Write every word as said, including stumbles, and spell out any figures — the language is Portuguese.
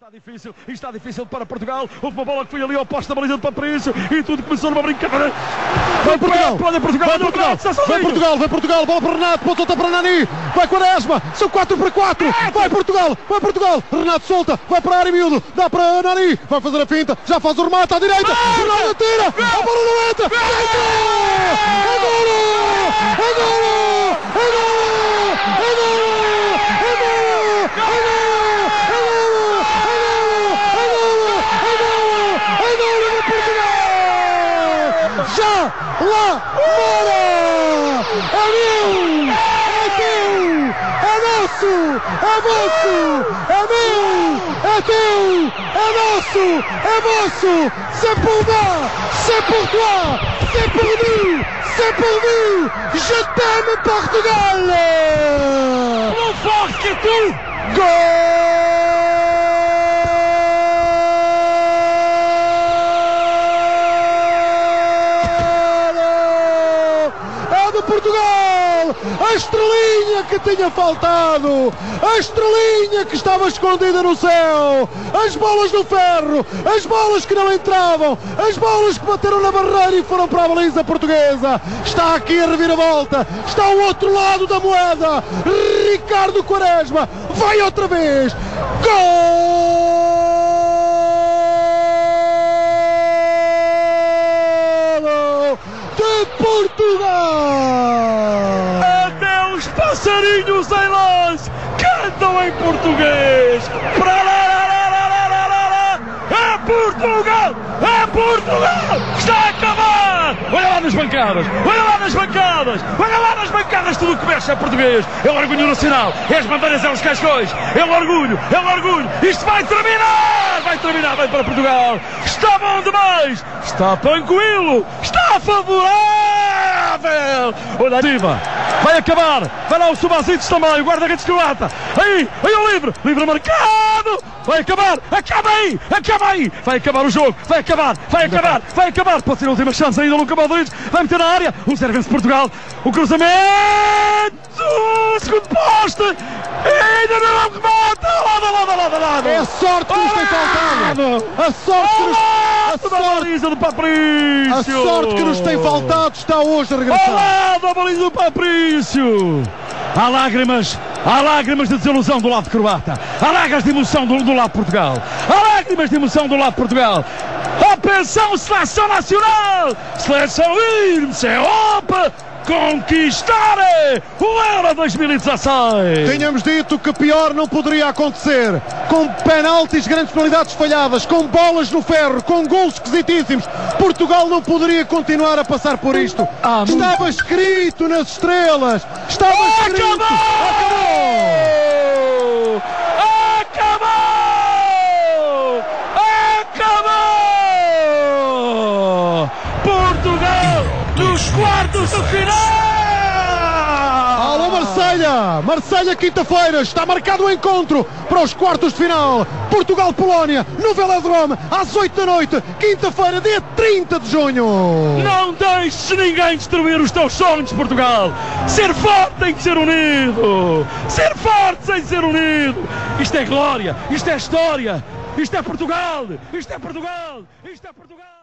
Está difícil, está difícil para Portugal. Houve uma bola que foi ali ao posto da baliza de Paprício e tudo começou numa brincadeira. Vai Portugal, vai Portugal, vai Portugal, vai Portugal, vai Portugal, bola para Renato, ponta para Nani, vai Quaresma, são quatro para quatro, vai Portugal, vai Portugal, Renato solta, vai para a área miúdo, dá para Nani, vai fazer a finta, já faz o remate à direita, Ronaldo tira, a bola não entra, entrou! É golo! É golo! É golo! É golo! Já lá fora! É meu! É teu! É nosso! É vosso! É meu! É teu! É nosso! É vosso! C'est pour moi! C'est pour toi! C'est pour nous! C'est pour vous! Je t'aime, Portugal! Plus fort que tout! Gol! Portugal, a estrelinha que tinha faltado, a estrelinha que estava escondida no céu, as bolas do ferro, as bolas que não entravam, as bolas que bateram na barreira e foram para a baliza portuguesa. Está aqui a reviravolta, está ao outro lado da moeda, Ricardo Quaresma, vai outra vez, gol! Portugal! Até os passarinhos em lance cantam em português. Pra lá, lá, lá, lá, lá, lá, lá. É Portugal! É Portugal! Está a acabar! Olha lá nas bancadas! Olha lá nas bancadas! Olha lá nas bancadas! Tudo o que mexe é português! É o orgulho nacional! É as bandeiras, é os cascóis! É o orgulho! É o orgulho! Isto vai terminar! Vai terminar! Vai para Portugal! Está bom demais! Está tranquilo! Está favorável! Olha cima, vai acabar, vai lá o Subazitos também, o guarda-redes croata, aí, aí o livre, livre marcado, vai acabar, acaba aí, acaba aí, vai acabar o jogo, vai acabar, vai acabar, vai acabar, pode ser a última chance ainda, Luka Modric, vai meter na área, o serve-se Portugal, o cruzamento, segundo poste, ainda não remata, lado, lado, lado, lado. É a sorte que nos tem faltado, a sorte que nos... A sorte, baliza do Paprício. A sorte que nos tem faltado está hoje a regressar. Ao lado da baliza do Paprício. Há lágrimas, há lágrimas de desilusão do lado croata. Há lágrimas de emoção do, do lado de Portugal. Há lágrimas de emoção do lado de Portugal. Atenção, seleção nacional. Seleção irmos, é opa. Conquistar o Euro dois mil e dezasseis. Tínhamos dito que pior não poderia acontecer. Com penaltis, grandes penalidades falhadas, com bolas no ferro, com gols esquisitíssimos. Portugal não poderia continuar a passar por isto. Ah, estava escrito nas estrelas. Estava escrito. Acabou! Acabou! Acabou! Portugal nos quartos de final! Alô Marselha! Marselha quinta-feira, está marcado o encontro para os quartos de final. Portugal-Polónia, no Velodrome, às oito da noite, quinta-feira, dia trinta de junho. Não deixes ninguém destruir os teus sonhos, Portugal! Ser forte tem que ser unido! Ser forte sem ser unido! Isto é glória! Isto é história! Isto é Portugal! Isto é Portugal! Isto é Portugal!